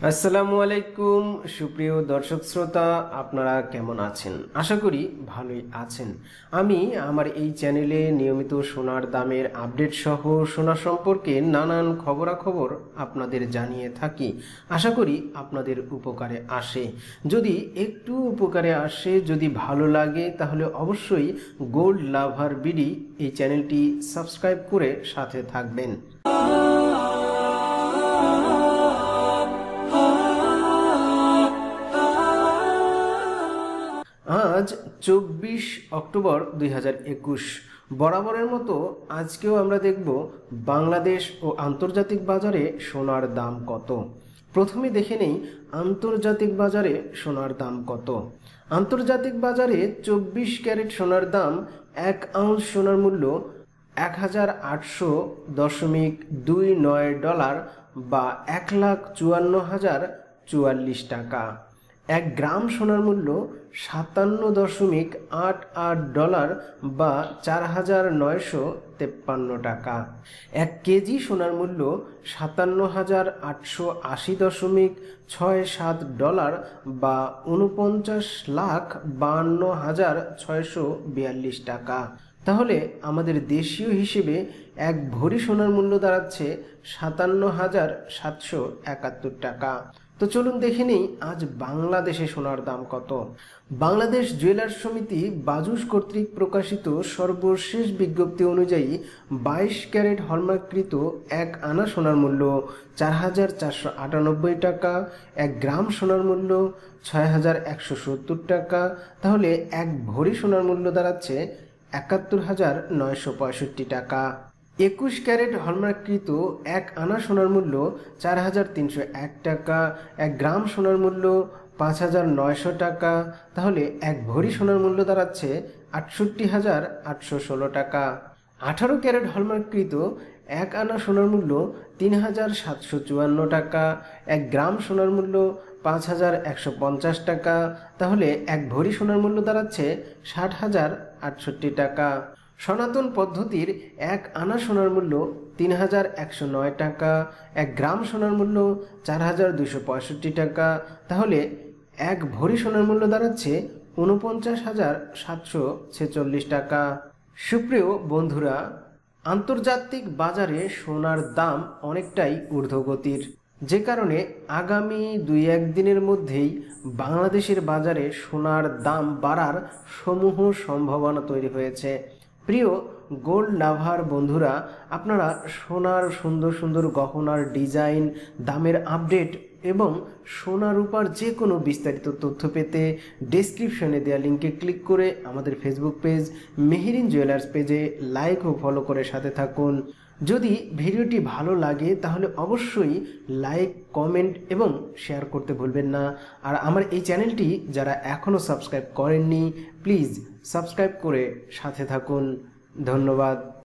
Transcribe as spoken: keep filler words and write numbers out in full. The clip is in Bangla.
আসসালামু আলাইকুম সুপ্রিয় দর্শক শ্রোতা, আপনারা কেমন আছেন? আশা করি ভালোই আছেন। আমি আমার এই চ্যানেলে নিয়মিত সোনার দামের আপডেট সহ সোনা সম্পর্কে নানান খবরাখবর আপনাদের জানিয়ে থাকি। আশা করি আপনাদের উপকারে আসে। যদি একটু উপকারে আসে, যদি ভালো লাগে, তাহলে অবশ্যই গোল্ড লাভার বিডি এই চ্যানেলটি সাবস্ক্রাইব করে সাথে থাকবেন। আজ চব্বিশ অক্টোবর দুই হাজার একুশ। বরাবরের মতো আজকেও আমরা দেখব বাংলাদেশ ও আন্তর্জাতিক বাজারে সোনার দাম কত। প্রথমে দেখে নেই আন্তর্জাতিক বাজারে সোনার দাম কত। আন্তর্জাতিক বাজারে চব্বিশ ক্যারেট সোনার দাম এক আউন্স সোনার মূল্য এক হাজার আটশো দশমিক দুই নয় ডলার বা এক লাখ চুয়ান্ন হাজার চুয়াল্লিশ টাকা। এক গ্রাম সোনার মূল্য সাতান্ন দশমিক আট আট ডলার বা চার হাজার নয়শো তেপ্পান্ন টাকা। এক কেজি সোনার মূল্য সাতান্ন হাজার আটশো আশি দশমিক ছয় সাত ডলার বা উনপঞ্চাশ লাখ বান্ন হাজার ছয়শো বিয়াল্লিশ টাকা। তাহলে আমাদের দেশীয় হিসেবে এক ভরি সোনার মূল্য দাঁড়াচ্ছে সাতান্ন হাজার সাতশো একাত্তর টাকা। তো চলুন দেখে নেই আজ বাংলাদেশে সোনার দাম কত। বাংলাদেশ জুয়েলার্স সমিতি বাজুস কর্তৃক প্রকাশিত সর্বশেষ বিজ্ঞপ্তি অনুযায়ী বাইশ ক্যারেট হলমার্ককৃত এক আনা সোনার মূল্য চার হাজার চারশো আটানব্বই টাকা, এক গ্রাম সোনার মূল্য ছয় হাজার একশো সত্তর টাকা। তাহলে এক ভরি সোনার মূল্য দাঁড়াচ্ছে একাত্তর হাজার নয়শো পঁয়ষট্টি টাকা। একুশ ক্যারেট হলমার্ককৃত এক আনা সোনার মূল্য চার হাজার তিনশো এক টাকা, এক গ্রাম সোনার মূল্য পাঁচ হাজার নয়শো টাকা। তাহলে এক ভরি সোনার মূল্য দাঁড়াচ্ছে আটষট্টি হাজার আটশো ষোলো টাকা। আঠারো ক্যারেট হলমার্ককৃত এক আনা সোনার মূল্য তিন হাজার সাতশো চুয়ান্ন টাকা, এক গ্রাম সোনার মূল্য পাঁচ হাজার একশো পঞ্চাশ টাকা। তাহলে এক ভরি সোনার মূল্য দাঁড়াচ্ছে ষাট হাজার আটষট্টি টাকা। সনাতন পদ্ধতির এক আনা সোনার মূল্য তিন হাজার একশো নয় টাকা, এক গ্রাম সোনার মূল্য চার হাজার দুশো পঁয়ষট্টি টাকা। তাহলে এক ভরি সোনার মূল্য দাঁড়াচ্ছে উনপঞ্চাশ হাজার সাতশো ছেচল্লিশ টাকা। সুপ্রিয় বন্ধুরা, আন্তর্জাতিক বাজারে সোনার দাম অনেকটাই ঊর্ধ্বগতির, যে কারণে আগামী দুই একদিনের মধ্যেই বাংলাদেশের বাজারে সোনার দাম বাড়ার সমূহ সম্ভাবনা তৈরি হয়েছে। প্রিয় গোল্ড লাভার বন্ধুরা, আপনারা সোনার সুন্দর সুন্দর গহনার ডিজাইন, দামের আপডেট এবং সোনা রূপার যে কোনো বিস্তারিত তথ্য পেতে ডেসক্রিপশনে দেওয়া লিঙ্কে ক্লিক করে আমাদের ফেসবুক পেজ মেহেরিন জুয়েলার্স পেজে লাইক ও ফলো করে সাথে থাকুন। যদি ভিডিওটি ভালো লাগে তাহলে অবশ্যই লাইক, কমেন্ট এবং শেয়ার করতে ভুলবেন না। আর আমার এই চ্যানেলটি যারা এখনও সাবস্ক্রাইব করেননি, প্লিজ সাবস্ক্রাইব করে সাথে থাকুন। ধন্যবাদ।